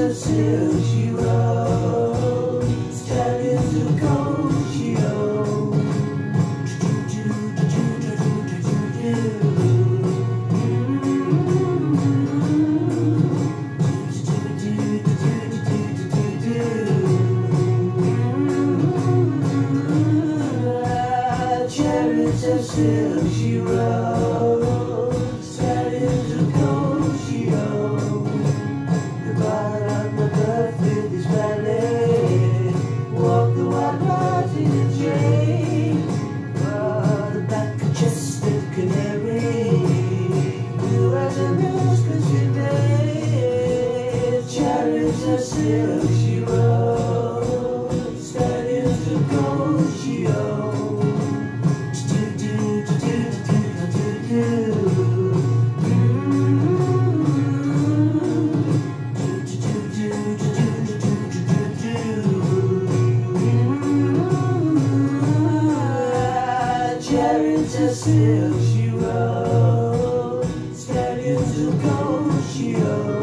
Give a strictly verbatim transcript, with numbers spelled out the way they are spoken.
of silk she rode, stallions of gold she owned. Chariots of silk she rode, stallions of gold she owned. The ballad of my birth with his ballet, walk the wild rides in a train. Oh, the back chested canary, blue as a rose country day. Chariots of silk she rode, stallions of gold she owned. Chariots of silk she rode, stallions of gold she owned.